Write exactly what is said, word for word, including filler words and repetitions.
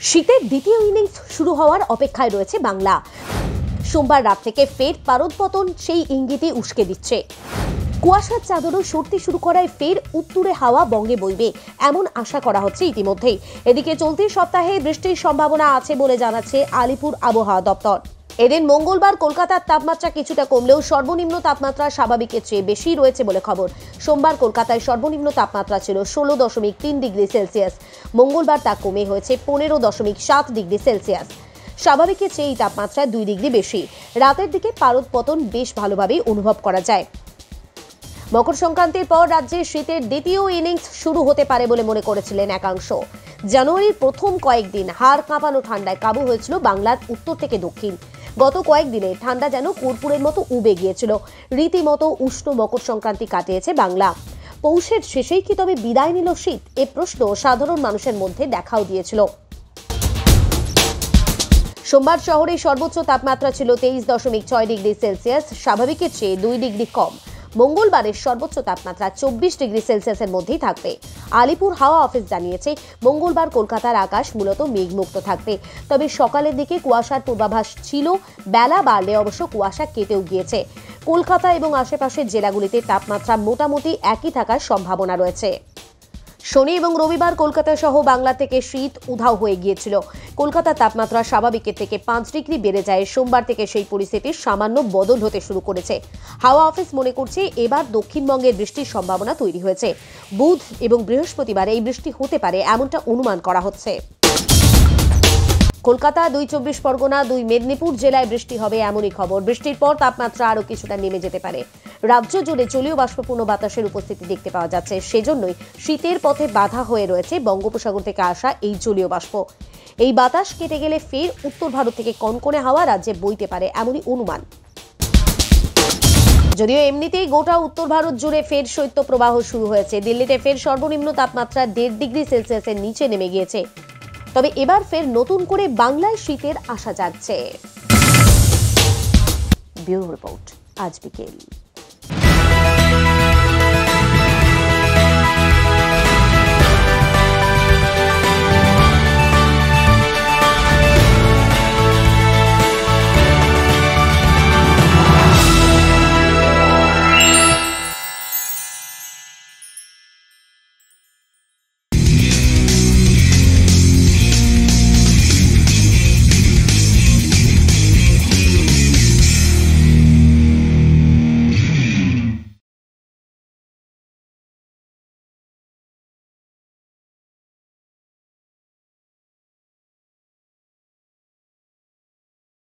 শীতের দ্বিতীয় ইনিংস শুরু হওয়ার অপেক্ষায় রয়েছে বাংলা। সোমবার রাত থেকে ফের পারদপতন সেই ইঙ্গিতই উস্কে দিচ্ছে। কুয়াশার চাদরও সরতে শুরু করায় ফের উত্তুরে হাওয়া বঙ্গে বইবে এমন আশা করা হচ্ছে ইতিমধ্যেই। এদিকে চলতি সপ্তাহে বৃষ্টির সম্ভাবনা আছে বলে জানাচ্ছে আলিপুর আবহাওয়া দপ্তর। এদিন মঙ্গলবার কলকাতার তাপমাত্রা কিছুটা কমলেও সর্বনিম্ন তাপমাত্রা স্বাভাবিকের চেয়ে বেশি রয়েছে বলে খবর। সোমবার কলকাতায় সর্বনিম্ন তাপমাত্রা ছিল ষোলো দশমিক তিন ডিগ্রি সেলসিয়াস। মঙ্গলবার তা কমে হয়েছে পনেরো দশমিক সাত ডিগ্রি সেলসিয়াস। স্বাভাবিকের চেয়ে এই তাপমাত্রা দুই ডিগ্রি বেশি। রাতের দিকে পারদ পতন বেশ ভালোভাবেই অনুভব করা যায়। মকর সংক্রান্তির পর রাজ্যে শীতের দ্বিতীয় ইনিংস শুরু হতে পারে বলে মনে করেছিলেন একাংশ। জানুয়ারির প্রথম কয়েকদিন হাড় কাঁপানো ঠান্ডায় কাবু হয়েছিল বাংলার উত্তর থেকে দক্ষিণ। গত কয়েকদিনে ঠান্ডা যেন কর্পূরের মতো উবে গিয়েছিল। রীতিমতো উষ্ণ মকর সংক্রান্তি কাটিয়েছে বাংলা। পৌষের শেষেই কি তবে বিদায় নিল শীত? এ প্রশ্ন সাধারণ মানুষের মধ্যে দেখাও দিয়েছিল। সোমবার শহরে সর্বোচ্চ তাপমাত্রা ছিল তেইশ দশমিক ছয় ডিগ্রি সেলসিয়াস, স্বাভাবিকের চেয়ে দুই ডিগ্রি কম। মঙ্গলবারের সর্বোচ্চ তাপমাত্রা চব্বিশ ডিগ্রি সেলসিয়াসের মধ্যেই থাকবে। আলিপুর হাওয়া অফিস জানিয়েছে মঙ্গলবার কলকাতার আকাশ মূলত মেঘমুক্ত থাকবে, তবে সকালের দিকে কুয়াশার পূর্বাভাস ছিল। বেলা বাড়লে অবশ্য কুয়াশা কেটেও গিয়েছে। কলকাতা এবং আশেপাশের জেলাগুলিতে তাপমাত্রা মোটামুটি একই থাকার সম্ভাবনা রয়েছে। শনি এবং রবিবার কলকাতা সহ বাংলা থেকে শীত উধাও হয়ে গিয়েছিল। কলকাতার তাপমাত্রা স্বাভাবিকের থেকে পাঁচ ডিগ্রি বেড়ে যায়। সোমবার থেকে সেই পরিস্থিতির সামান্য বদল হতে শুরু করেছে। হাওয়া অফিস মনে করছে এবার দক্ষিণবঙ্গের বৃষ্টির সম্ভাবনা তৈরি হয়েছে। বুধ এবং বৃহস্পতিবার এই বৃষ্টি হতে পারে এমনটা অনুমান করা হচ্ছে। কলকাতা, দুই চব্বিশ পরগনা, দুই মেদিনীপুর জেলায় বৃষ্টি হবে এমনই খবর। বৃষ্টির পর তাপমাত্রা আরও কিছুটা নেমে যেতে পারে। রাজ্য জুড়ে জলীয় বাষ্পপূর্ণ বাতাসের উপস্থিতি দেখতে পাওয়া যাচ্ছে। সেজন্যই শীতের পথে বাধা হয়ে রয়েছে বঙ্গোপসাগর থেকে আসা এই জলীয় বাষ্প। এই বাতাস কেটে গেলে ফের উত্তর ভারত থেকে কনকনে হাওয়া রাজ্যে বইতে পারে এমনই অনুমান। যদিও এমনিতেই গোটা উত্তর ভারত জুড়ে ফের শৈত্যপ্রবাহ শুরু হয়েছে। দিল্লিতে ফের সর্বনিম্ন তাপমাত্রা দেড় ডিগ্রি সেলসিয়াসের নিচে নেমে গিয়েছে। তবে এবার ফের নতুন করে বাংলায় শীতের আশা জাগছে। ব্যুরো রিপোর্ট, আজ বিকেল।